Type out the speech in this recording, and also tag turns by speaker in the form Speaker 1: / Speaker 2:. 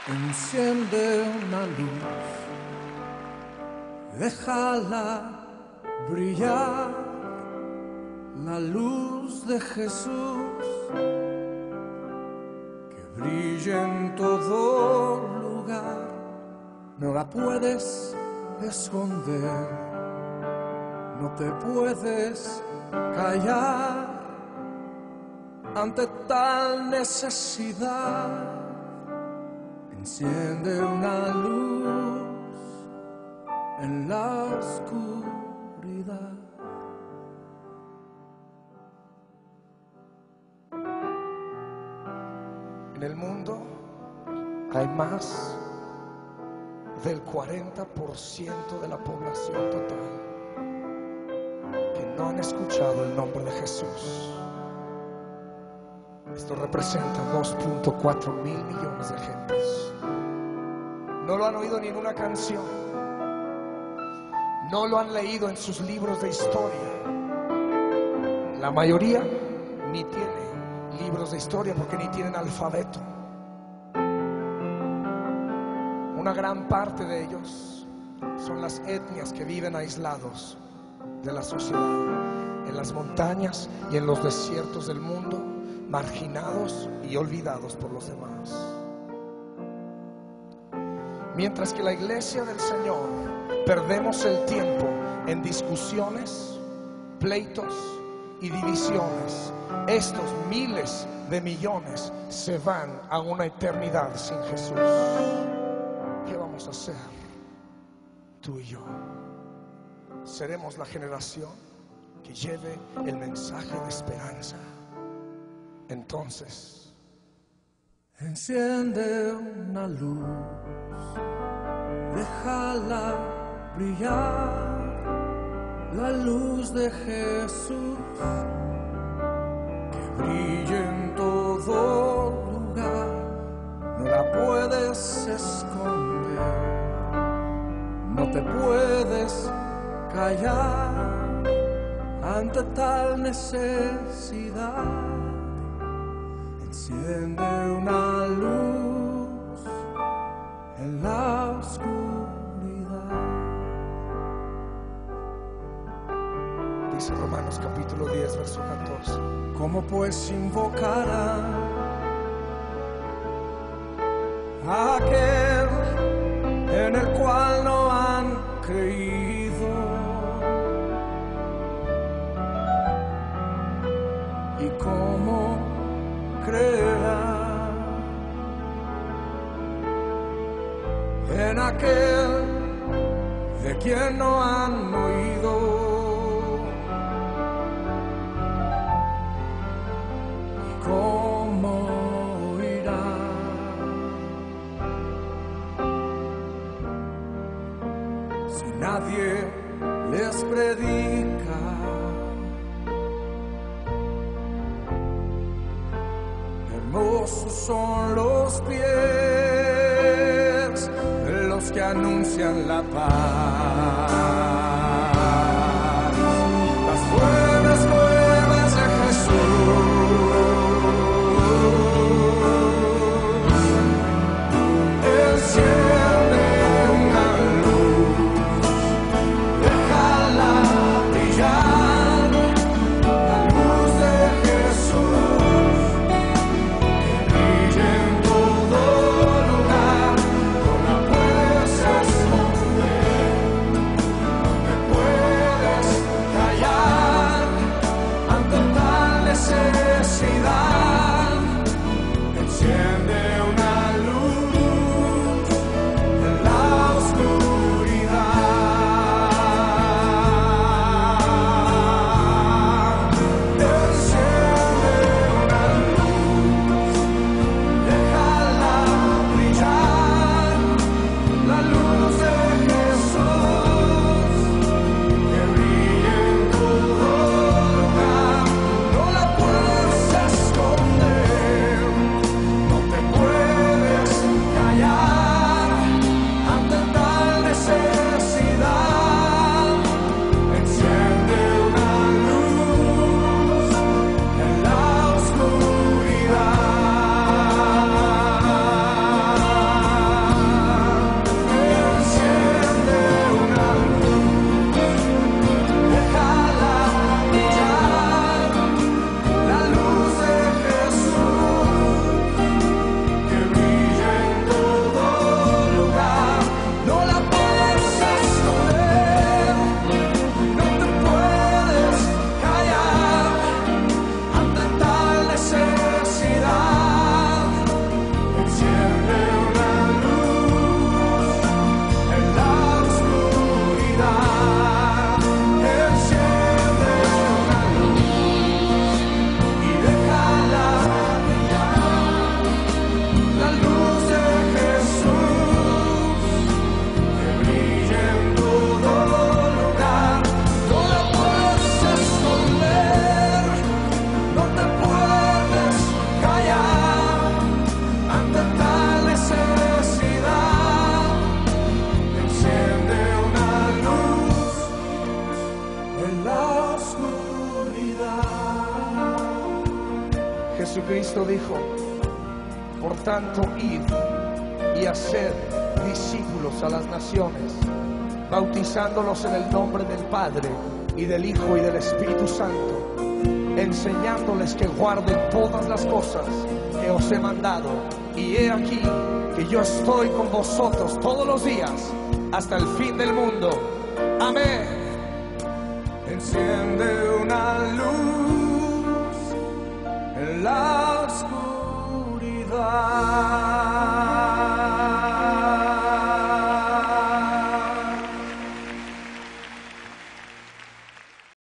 Speaker 1: Enciende una luz, déjala brillar, la luz de Jesús, que brille en todo lugar, no la puedes esconder, no te puedes callar ante tal necesidad. Enciende una luz en la oscuridad.
Speaker 2: En el mundo hay más del 40% de la población total que no han escuchado el nombre de Jesús. Esto representa 2.4 mil millones de gentes. No lo han oído ni en una canción, no lo han leído en sus libros de historia. La mayoría ni tiene libros de historia porque ni tienen alfabeto. Una gran parte de ellos son las etnias que viven aislados de la sociedad, en las montañas y en los desiertos del mundo, marginados y olvidados por los demás. Mientras que la iglesia del Señor perdemos el tiempo en discusiones, pleitos y divisiones, estos miles de millones se van a una eternidad sin Jesús. ¿Qué vamos a hacer tú y yo? Seremos la generación que lleve el mensaje de esperanza. Entonces,
Speaker 1: enciende una luz, déjala brillar, la luz de Jesús, que brille en todo lugar, no la puedes esconder, no te puedes callar ante tal necesidad. Enciende una luz en la oscuridad.
Speaker 2: Dice Romanos capítulo 10, verso 14.
Speaker 1: ¿Cómo pues invocarán a aquel en el cual no han creído? ¿Y cómo creerán en aquel de quien no han oído? ¿Y cómo oirán si nadie les predica? Hermosos son los pies de los que anuncian la paz. Las buenas nuevas de Jesús. Enciende una luz, déjala brillar, la luz de Jesús.
Speaker 2: Jesucristo dijo: por tanto, id y haced discípulos a las naciones, bautizándolos en el nombre del Padre y del Hijo y del Espíritu Santo, enseñándoles que guarden todas las cosas que os he mandado. Y he aquí que yo estoy con vosotros todos los días hasta el fin del mundo. Amén.
Speaker 1: Enciende una luz en la oscuridad.